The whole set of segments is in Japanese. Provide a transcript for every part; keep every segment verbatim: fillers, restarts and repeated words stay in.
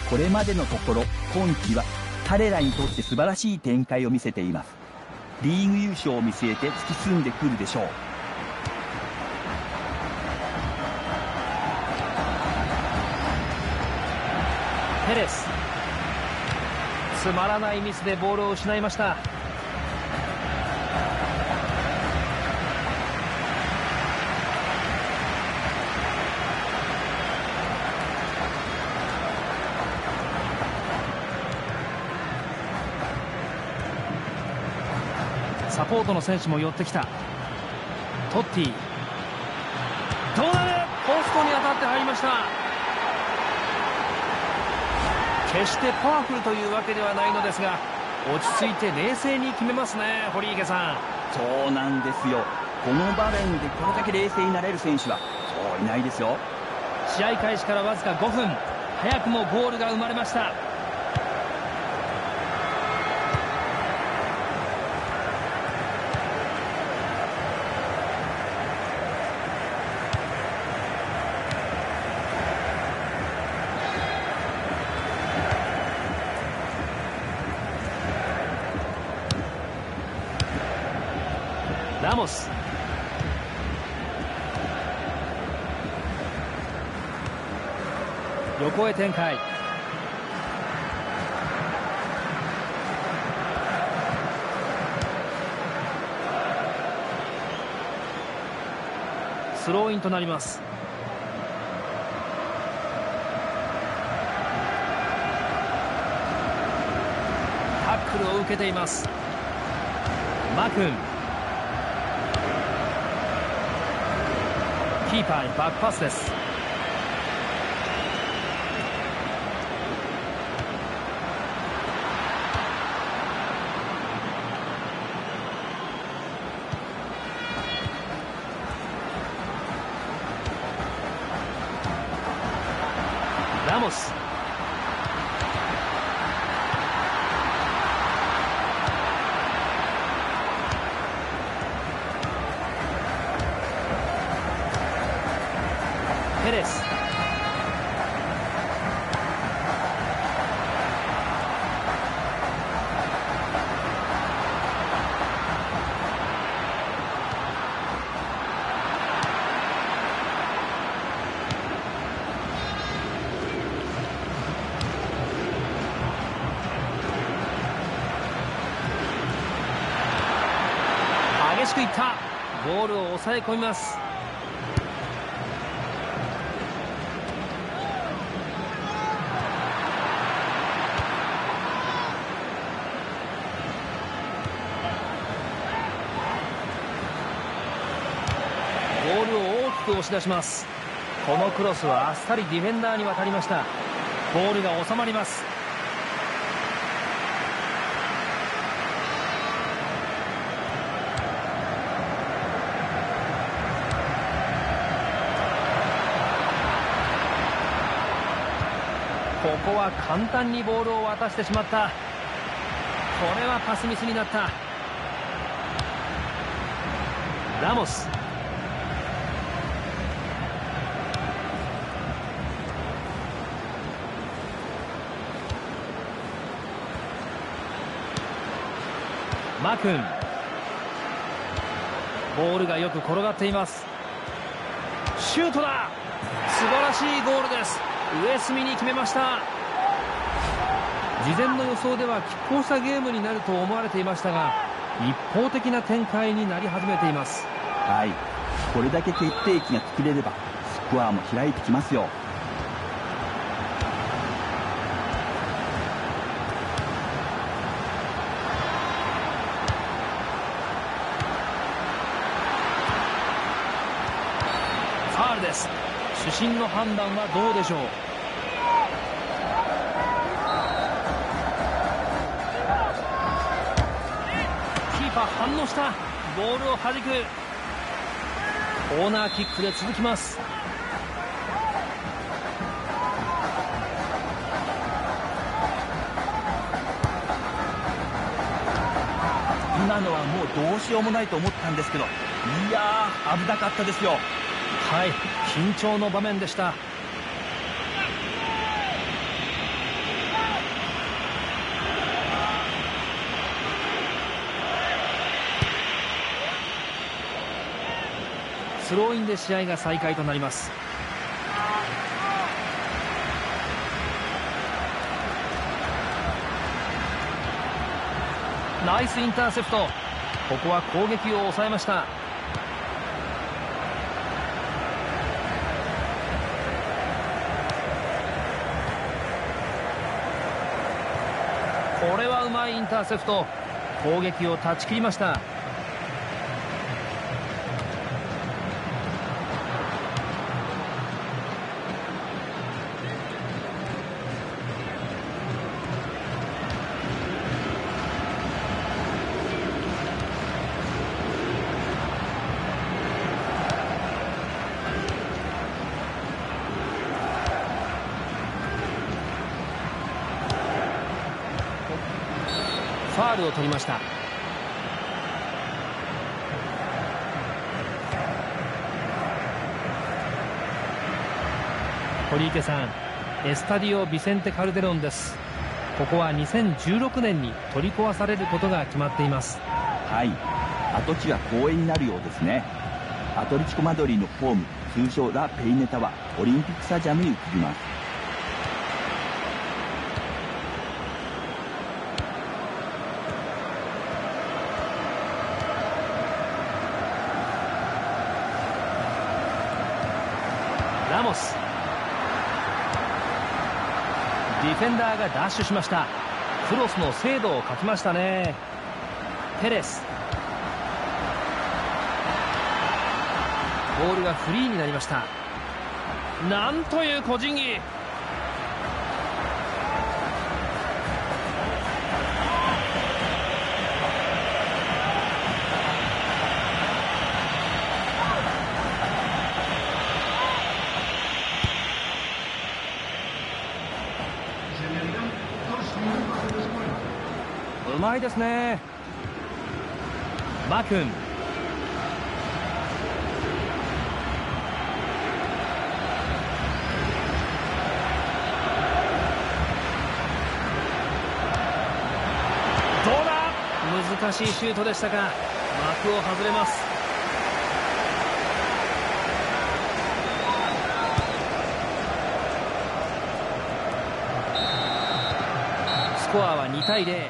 これまでのところ今季は彼らにとって素晴らしい展開を見せています。リーグ優勝を見据えて突き進んでくるでしょう。 ペレス、つまらないミスでボールを失いました。サポートの選手も寄ってきた。トッティ、どうなる、ポストに当たって入りました。決してパワフルというわけではないのですが、落ち着いて冷静に決めますね、堀池さん。 そうなんですよ。この場面でこれだけ冷静になれる選手はそういないですよ。 試合開始からわずかごふん、早くもゴールが生まれました。ラモス、横へ展開。スローインとなります。タックルを受けています。マクン、キーパーにバックパスです。ラモス、ペレス、激しくいった。ボールを抑え込みます。ボールを大きく押し出します。このクロスはあっさりディフェンダーに渡りました。ボールが収まります。ここは簡単にボールを渡してしまった。これはパスミスになった。ラモス、マクン、ボールがよく転がっています。シュートだ。素晴らしいゴールです。上隅に決めました。事前の予想では拮抗したゲームになると思われていましたが、一方的な展開になり始めています。 はい、これだけ決定機が作れればスコアも開いてきますよ。 ファウルです。主審の判断はどうでしょう。キーパー反応した。ボールを弾く。コーナーキックで続きます。 今のはもうどうしようもないと思ったんですけど、いやー危なかったですよ。 はい、緊張の場面でした。 スローインで試合が再開となります。ナイスインターセプト。ここは攻撃を抑えました。これはうまいインターセプト。攻撃を断ち切りました。ファールを取りました。堀池さん、エスタディオ・ビセンテ・カルデロンです。ここはにせんじゅうろくねんに取り壊されることが決まっています。 はい、跡地が公園になるようですね。アトレチコ・マドリーのホーム、通称ラ・ペイネタはオリンピックスタジアムに移ります。ラモス、ディフェンダーがダッシュしました。クロスの精度を欠きましたね。ペレス、ボールがフリーになりました。なんという個人技。うまいですね。マクン、どうだ。難しいシュートでしたが枠を外れます。スコアはにたいゼロ。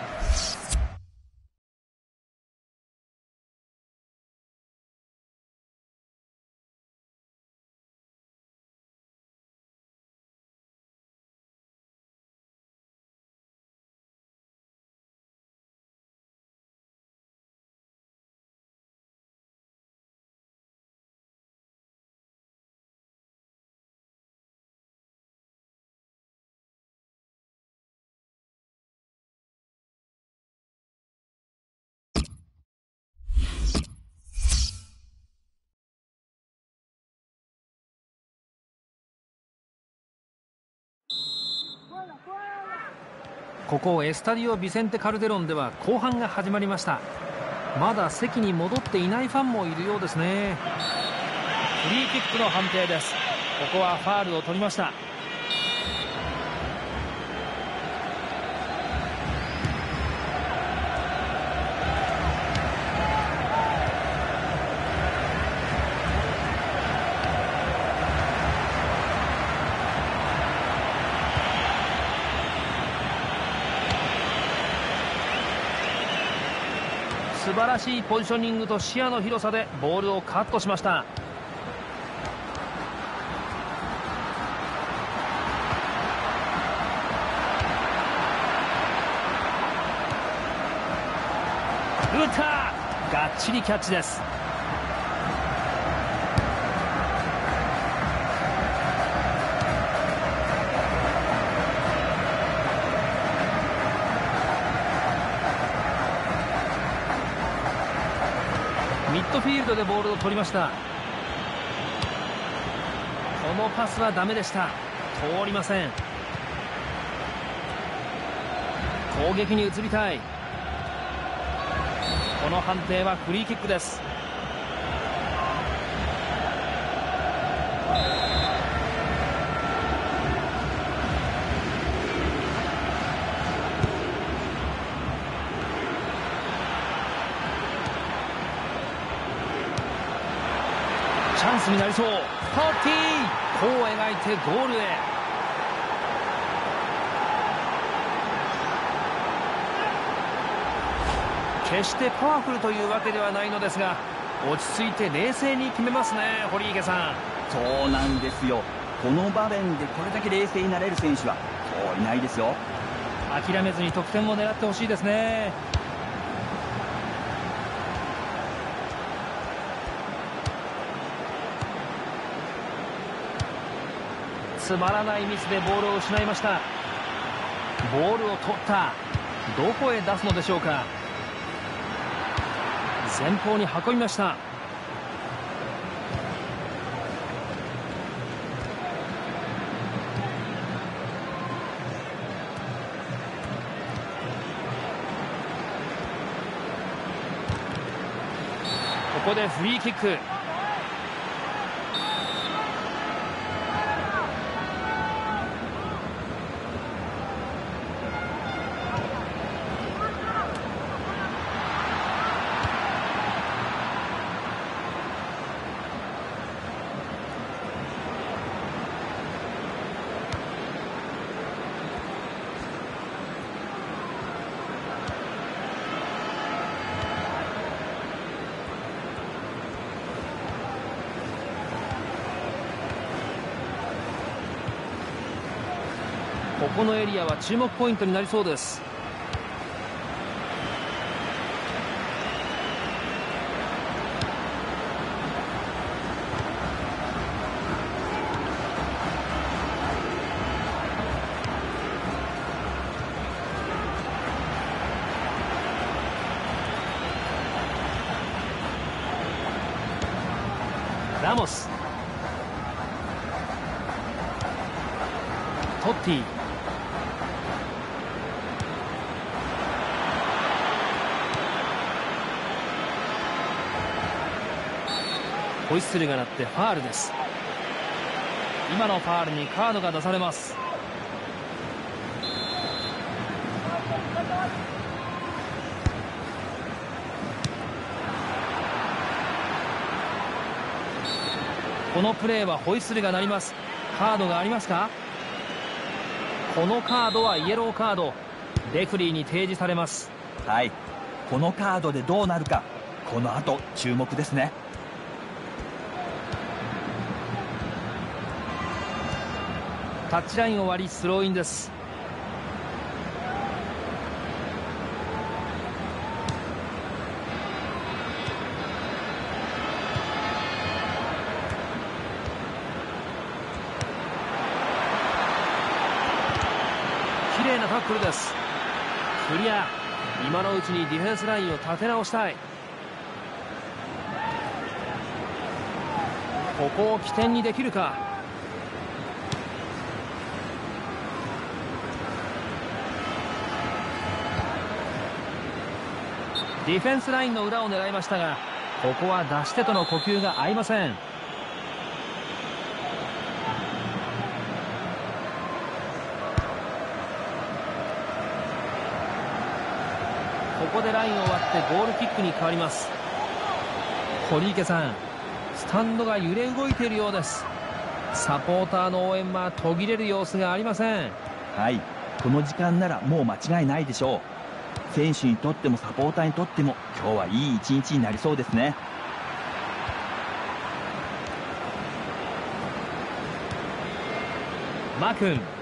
ここエスタディオ・ビセンテ・カルデロンでは後半が始まりました。まだ席に戻っていないファンもいるようですね。フリーキックの判定です。ここはファールを取りました。素晴らしいポジショニングと視野の広さでボールをカットしました。打った、がっちりキャッチです。ミッドフィールドでボールを取りました。このパスはダメでした。通りません。攻撃に移りたい。この判定はフリーキックです。チャンンスになりそう。トッティ、弧を描いてゴールへ。決してパワフルというわけではないのですが、落ち着いて冷静に決めますね、堀池さん。 そうなんですよ。この場面でこれだけ冷静になれる選手はそういないですよ。 諦めずに得点を狙ってほしいですね。つまらないミスでボールを失いました。ボールを取った。どこへ出すのでしょうか。前方に運びました。ここでフリーキック。ここのエリアは注目ポイントになりそうです。ラモス、トッティ、ホイッスルが鳴ってファールです。今のファールにカードが出されます。このプレーはホイッスルが鳴ります。カードがありますか。このカードはイエローカード、レフリーに提示されます。 はい、このカードでどうなるか、この後注目ですね。 タッチラインを割りスローインです。綺麗なタックルです。クリア。今のうちにディフェンスラインを立て直したい。ここを起点にできるか。ディフェンスラインの裏を狙いましたが、ここは出し手との呼吸が合いません。ここでラインを割ってゴールキックに変わります。堀池さん、スタンドが揺れ動いているようです。サポーターの応援は途切れる様子がありません。 はい、この時間ならもう間違いないでしょう。選手にとってもサポーターにとっても今日はいい一日になりそうですね。 マクン、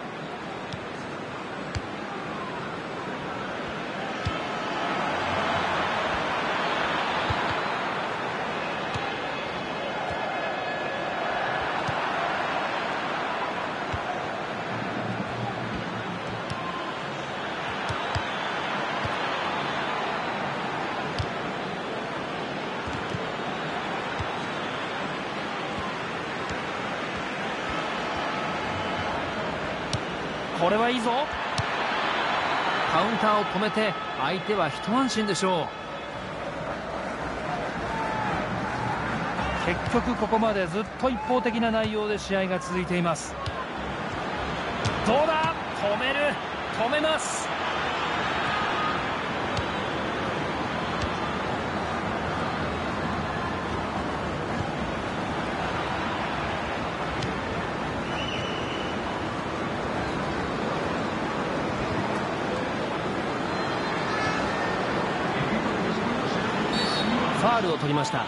これはいいぞ。カウンターを止めて相手は一安心でしょう。結局ここまでずっと一方的な内容で試合が続いています。どうだ、止める、止めます。 ァールを取りました。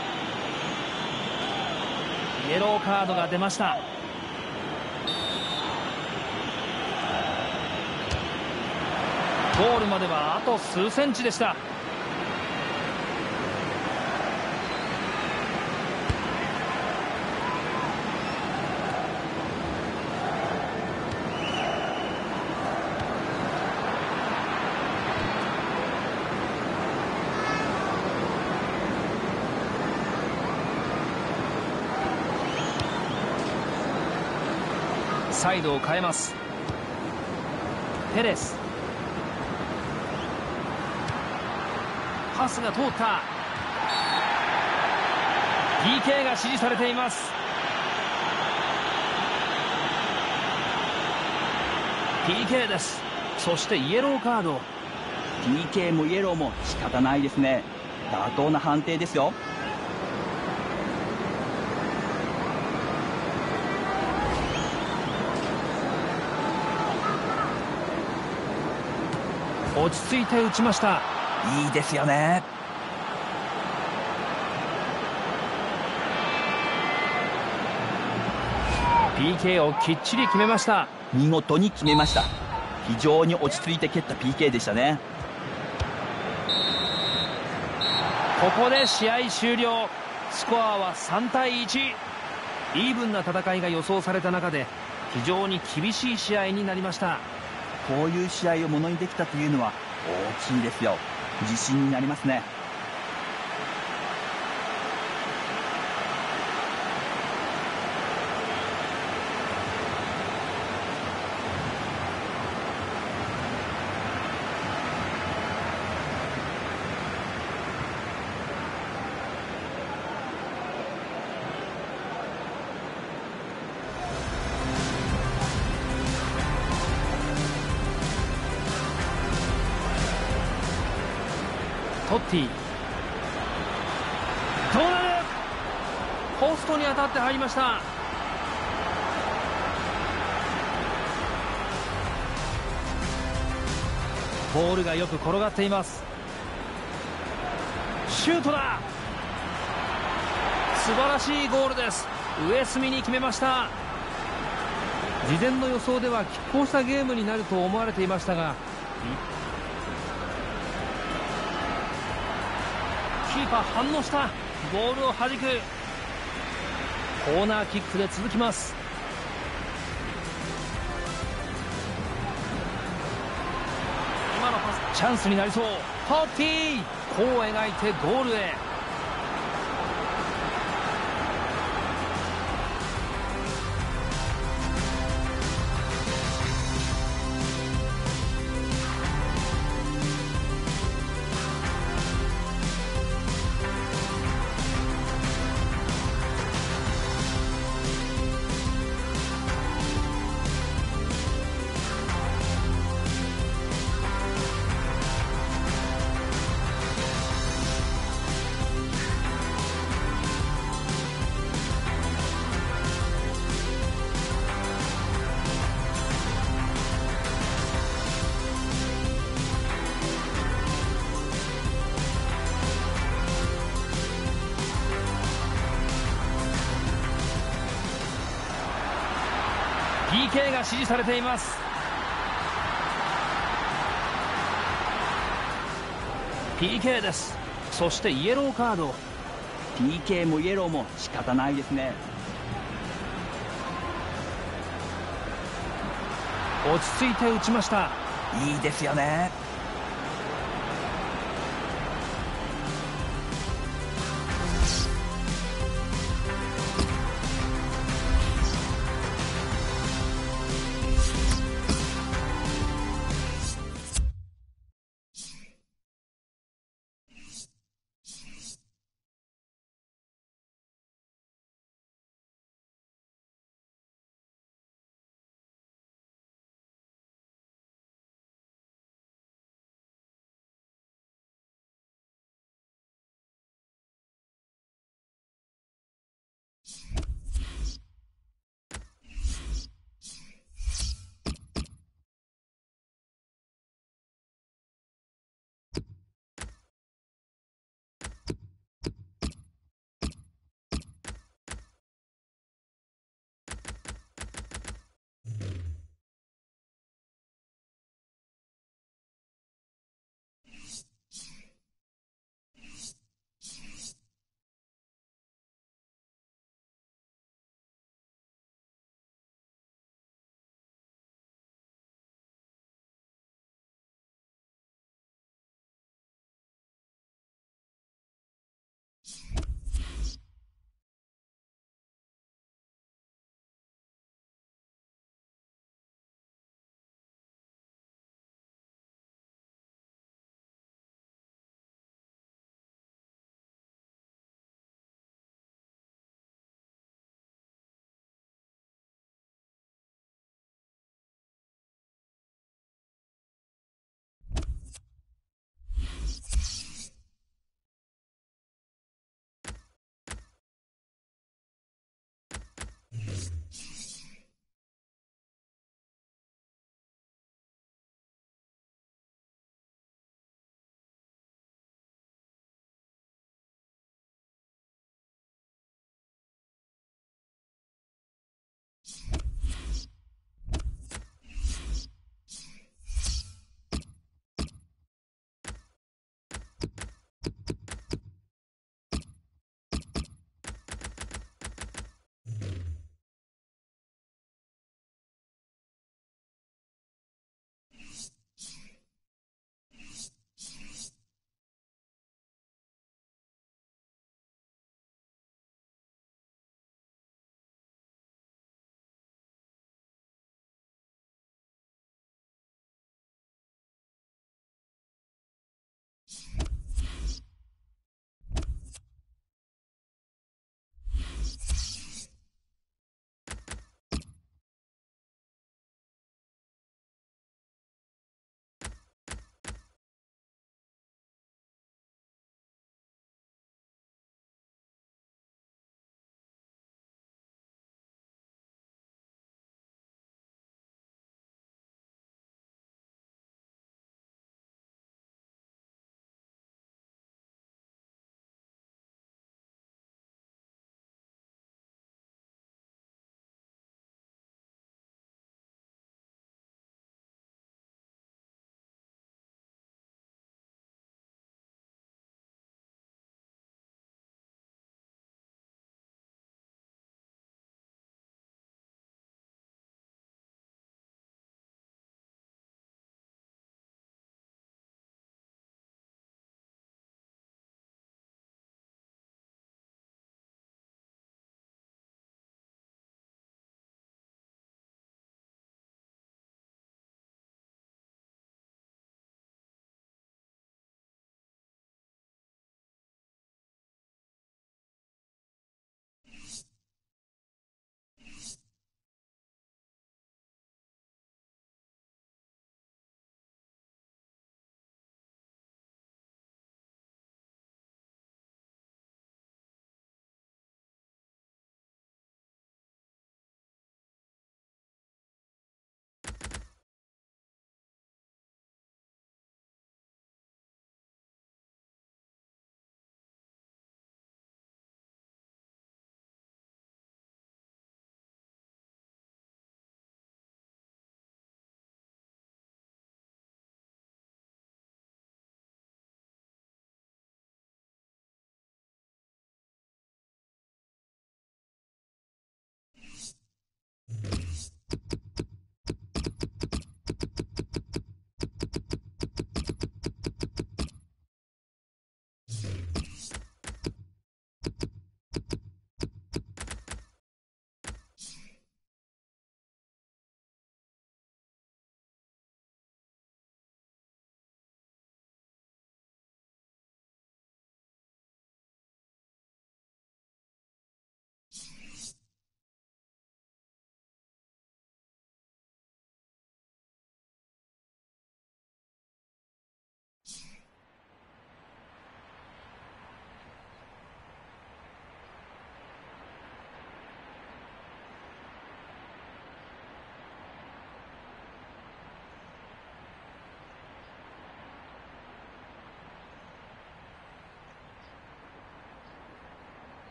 イエローカードが出ました。ゴールまではあと数センチでした。サイドを変えます。ペレス、パスが通った。 ピーケー が指示されています。 ピーケー です。そしてイエローカード。 ピーケー もイエローも仕方ないですね。妥当な判定ですよ。 落ち着いて打ちました。 いいですよね。 ピーケー をきっちり決めました。 見事に決めました。非常に落ち着いて蹴った ピーケー でしたね。 ここで試合終了。スコアはさんたいいち。イーブンな戦いが予想された中で非常に厳しい試合になりました。 こういう試合をものにできたというのは大きいですよ。自信になりますね。 トッティ、どうなる。ポストに当たって入りました。ボールがよく転がっています。シュートだ。素晴らしいゴールです。上隅に決めました。事前の予想では拮抗したゲームになると思われていましたが、キーパー反応した。ボールを弾く。コーナーキックで続きます。今のパスチャンスになりそう。トッティ、弧を描いてゴールへ。ピーケー が指示されています。 ピーケー です。そしてイエローカード。 ピーケー もイエローも仕方ないですね。 落ち着いて打ちました。 いいですよね。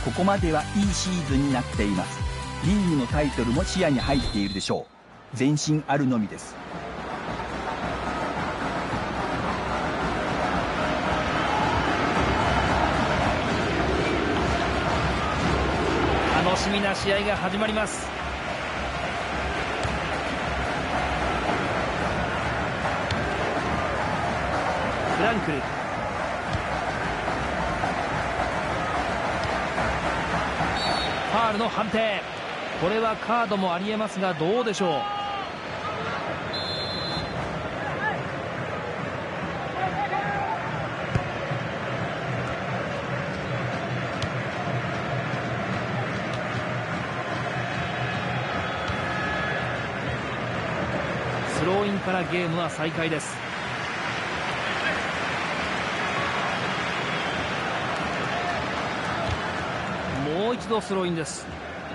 ここまではいいシーズンになっています。リーグのタイトルも視野に入っているでしょう。前進あるのみです。 楽しみな試合が始まります。フランクル、ファールの判定。これはカードもありえますが、どうでしょう。スローインからゲームは再開です。もう一度スローインです。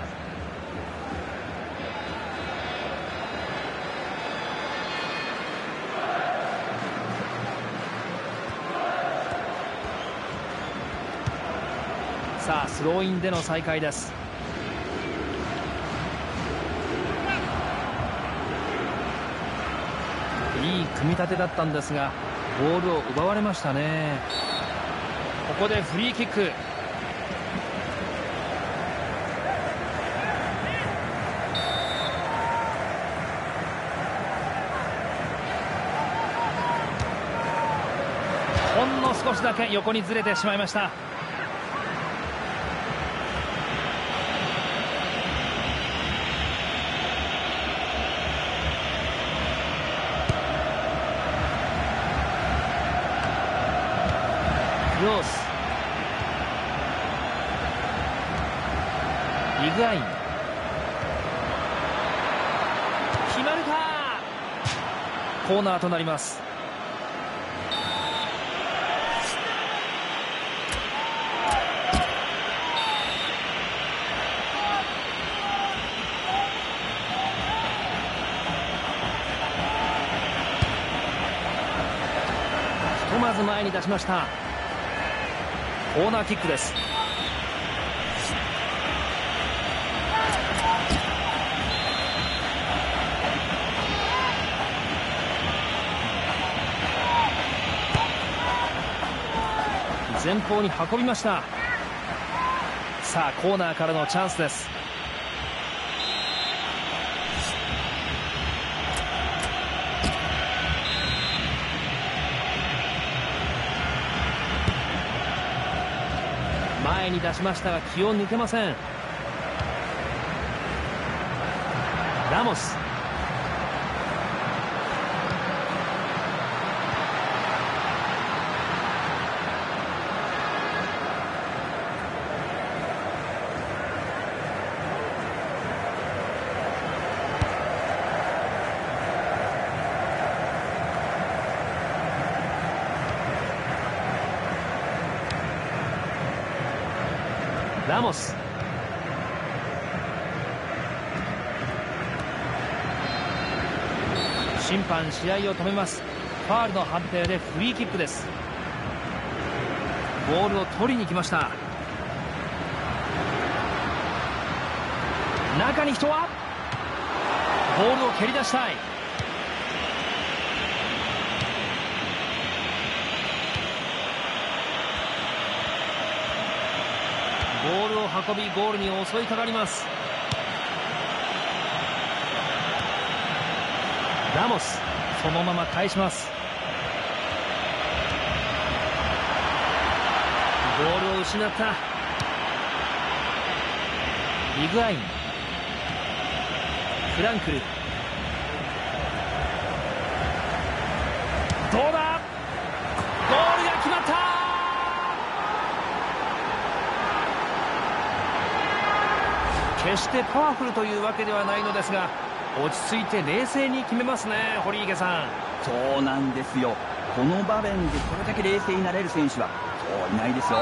さあスローインでの再開です。いい組み立てだったんですがボールを奪われましたね。ここでフリーキック。ほんの少しだけ横にずれてしまいました。クロス、イグアイン、決まるか。コーナーとなります。ひとまず前に出しました。コーナーキックです。前方に運びました。さあコーナーからのチャンスです。前に出しましたが気を抜けません。ラモス、ラモス、審判試合を止めます。ファールの判定でフリーキックです。ボールを取りに来ました。中に人はボールを蹴り出したい。ボールを運びゴールに襲いかかります。ラモス、そのまま返します。ボールを失った。イグアイン、フランクル、どうだ、ゴールが決まった。決してパワフルというわけではないのですが落ち着いて冷静に決めますね。堀池さん。 そうなんですよ。この場面でこれだけ冷静になれる選手はそういないですよ。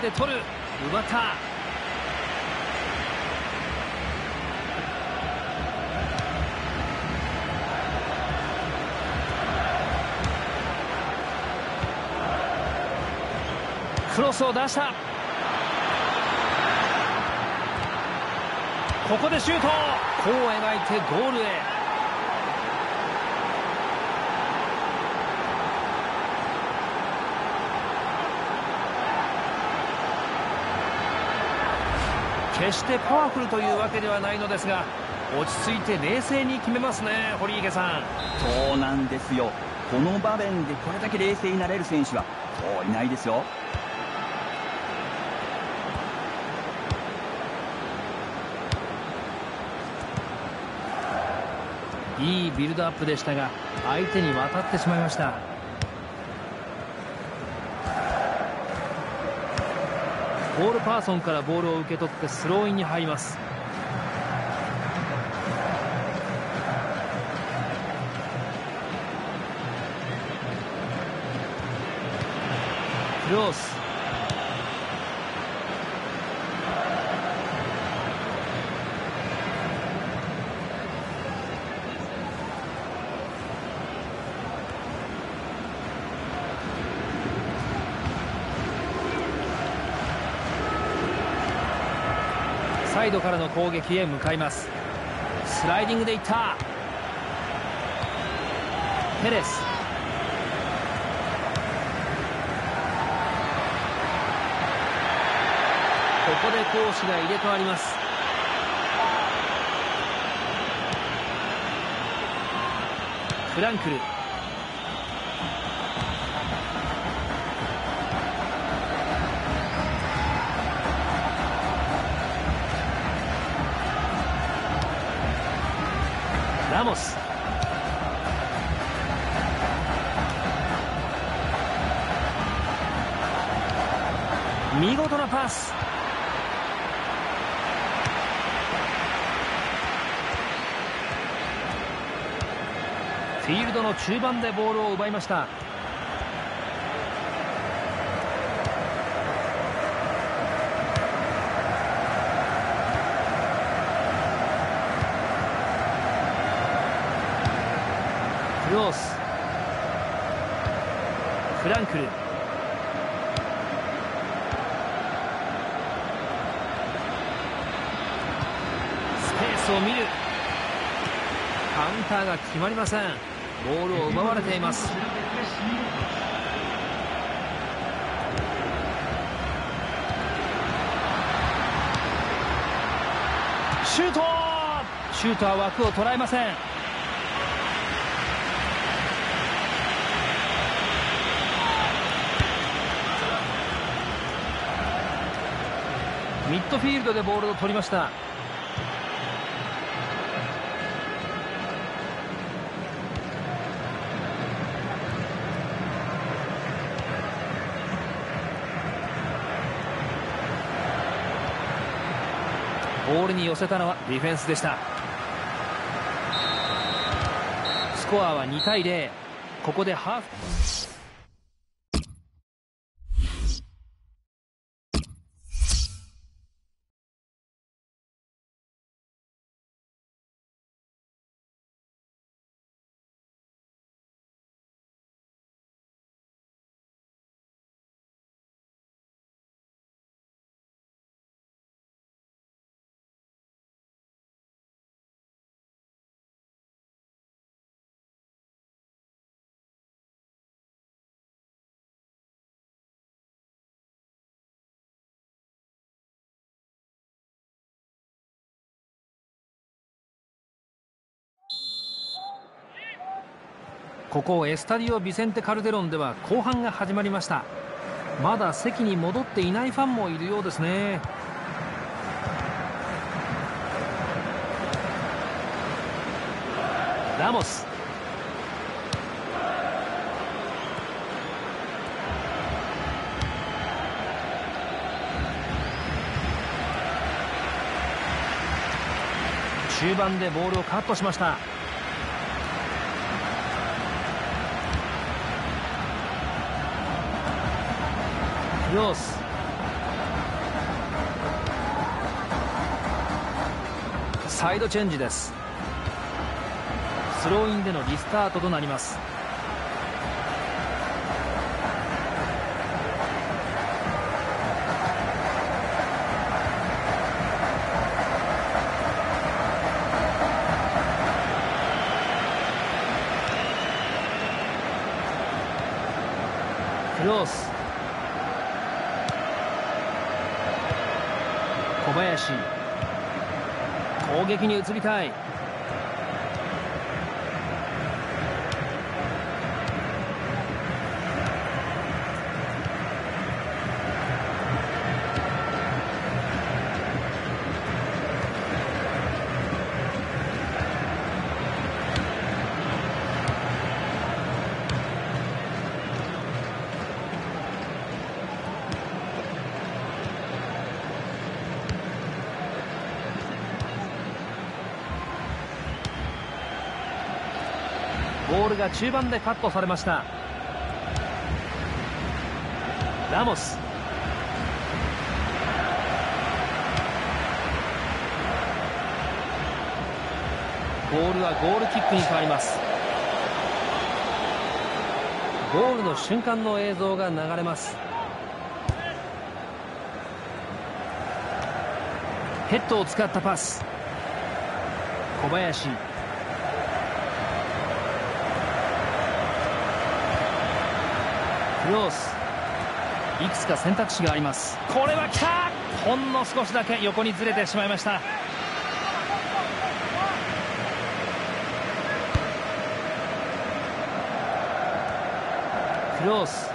で取る。奪った。クロスを出した。ここでシュート。弧を描いてゴールへ。決してパワフルというわけではないのですが、落ち着いて冷静に決めますね、堀池さん。 そうなんですよ。この場面でこれだけ冷静になれる選手はそういないですよ。 いいビルドアップでしたが、相手に渡ってしまいました。ボールパーソンからボールを受け取ってスローインに入ります。クロス。サイドからの攻撃へ向かいます。スライディングでいった。ペレス。ここで攻守が入れ替わります。フランクル。ラモス。見事なパス。フィールドの中盤でボールを奪いました。クロス。フランクル。スペースを見る。カウンターが決まりません。ボールを奪われています。シュート。シュートは枠を捉えません。ミッドフィールドでボールを取りました。ボールに寄せたのはディフェンスでした。スコアはにたいゼロ。ここでハーフ。ここエスタディオ・ビセンテ・カルデロンでは後半が始まりました。まだ席に戻っていないファンもいるようですね。ラモス。中盤でボールをカットしました。クロス。 サイドチェンジです。スローインでのリスタートとなります。クロス、小林、攻撃に移りたい。ボールが中盤でカットされました。ラモス、ボールはゴールキックに変わります。ゴールの瞬間の映像が流れます。ヘッドを使ったパス、小林、クロス、いくつか選択肢があります。これは来た。ほんの少しだけ横にずれてしまいました。クロス、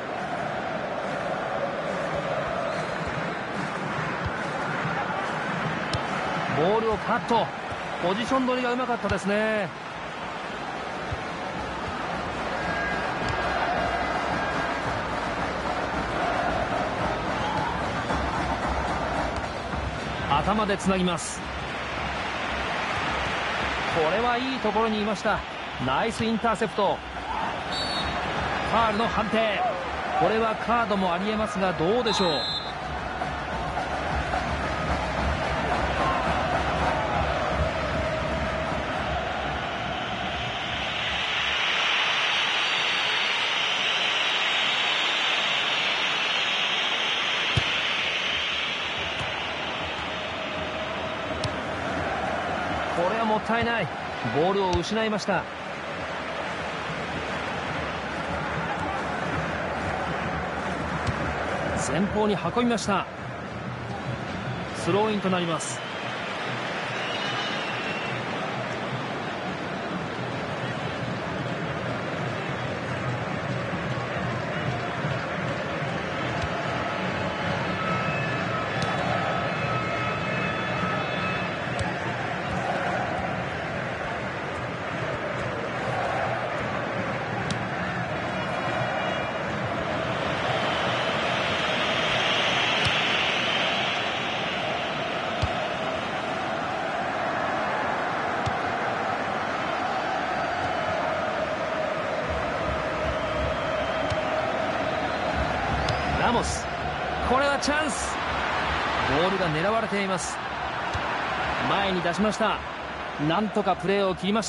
ボールをカット。ポジション取りがうまかったですね。頭でつなぎます。これはいいところにいました。ナイスインターセプト。ファールの判定。これはカードもありえますが、どうでしょう。これはもったいない。ボールを失いました。前方に運びました。スローインとなります。ラモス、これはチャンス。ボールが狙われています。前に出しました。なんとかプレーを切りました。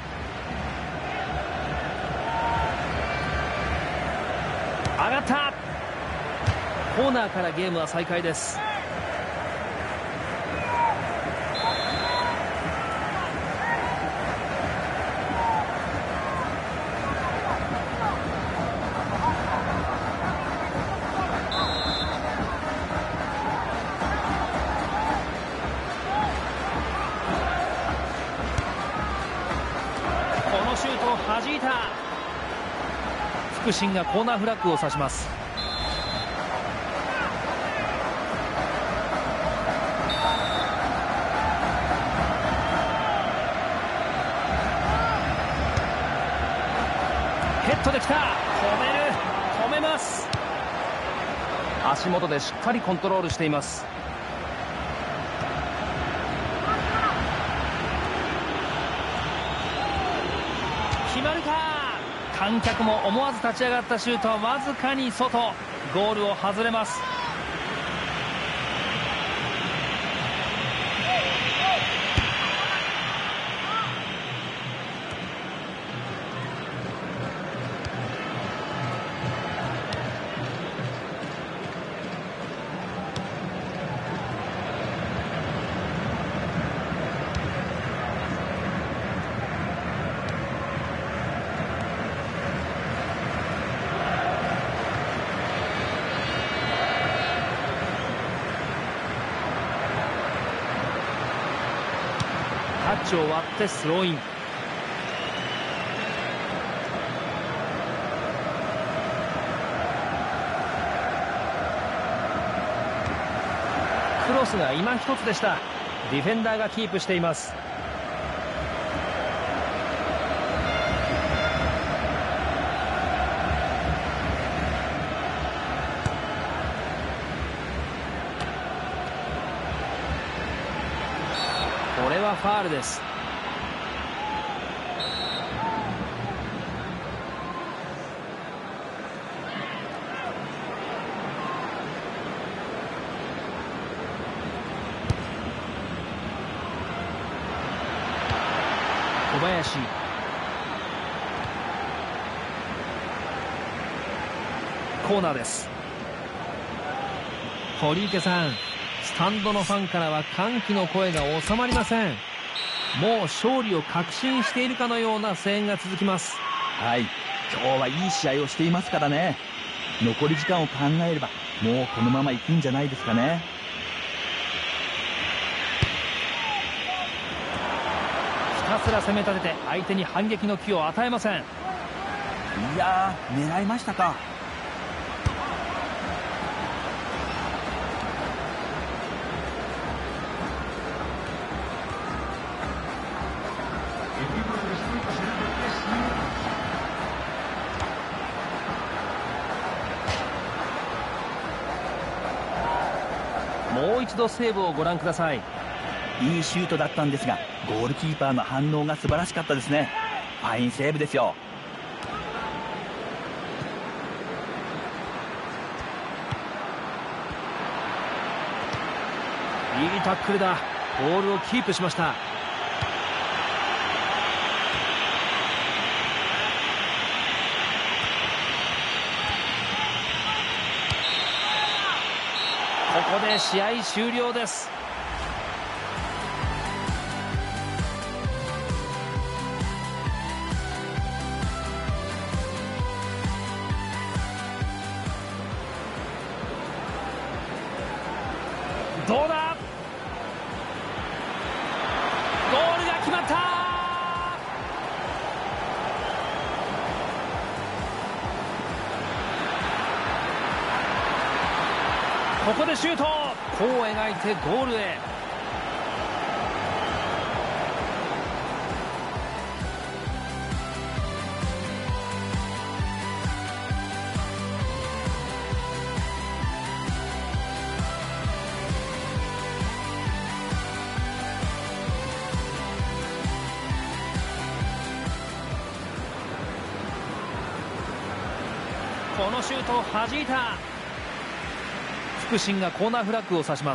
上がった。コーナーからゲームは再開です。シュートを弾いた。福信がコーナーフラッグを指します。ヘッドできた。止める。止めます。足元でしっかりコントロールしています。決まるか。観客も思わず立ち上がったシュートはわずかに外。ゴールを外れます。 タッチを割ってスローイン。クロスが今一つでした。ディフェンダーがキープしています。これはファールです。小林、コーナーです。堀池さん、スタンドのファンからは歓喜の声が収まりません。もう勝利を確信しているかのような声援が続きます。 はい、今日はいい試合をしていますからね。残り時間を考えればもうこのまま行くんじゃないですかね。 ひたすら攻め立てて相手に反撃の機を与えません。 いやー、狙いましたか。 もう一度セーブをご覧ください。 いいシュートだったんですが、ゴールキーパーの反応が素晴らしかったですね。ファインセーブですよ。 いいタックルだ。ボールをキープしました。ここで試合終了です。どうだ。ゴールが決まった。ここでシュート。弧を描いてゴールへ。このシュートを弾いた。副審がコーナーフラッグを指します。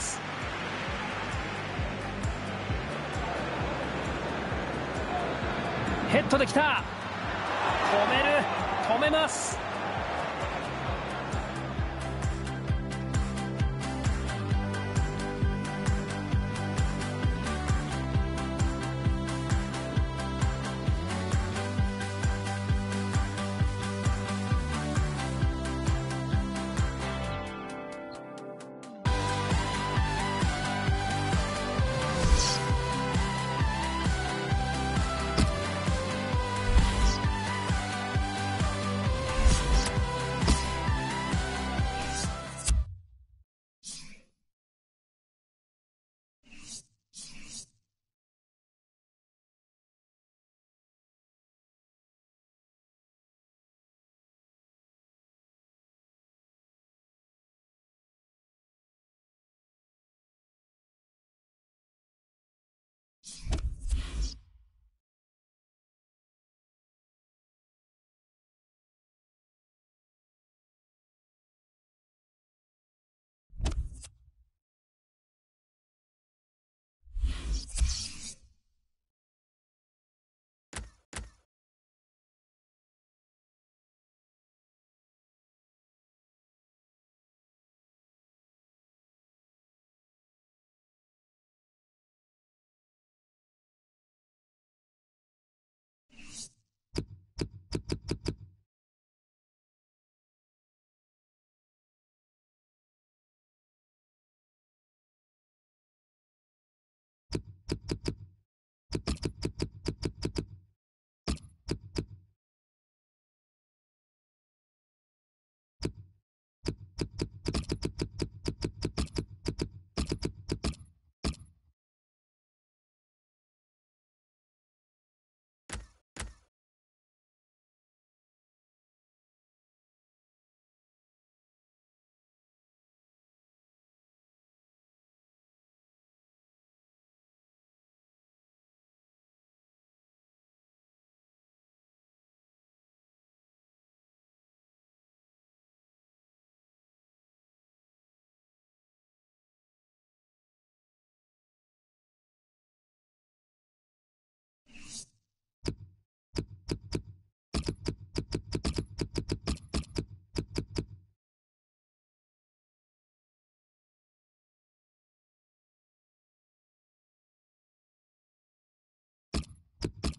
ヘッドできた。止める。止めます。 you